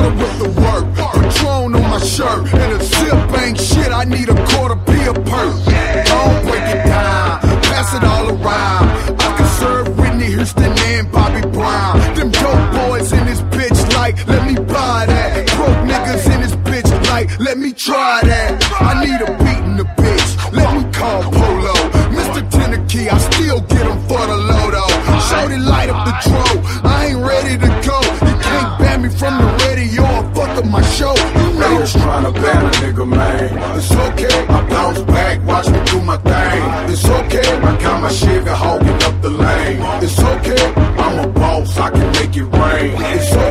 water with the work, Patron on my shirt, and a sip ain't shit. I need a quarter be a perk. Don't break it down, pass it all around. I can serve Whitney Houston and Bobby Brown. Them dope boys in this bitch like, let me buy that. Broke niggas in this bitch like, let me try that. I need a beat in the bitch, let me call Polo. Mr. Tennessee, I still get him for the Lodo. Shorty light up the dro, I ain't ready to go. You can't ban me from the radio or fuck up my show. You know Niggas tryna ban a nigga, man. it's okay, I bounce back, watch me do my thing. it's okay, I got my Chevy hogging up the lane. it's okay, I'm a boss, I can make it rain. it's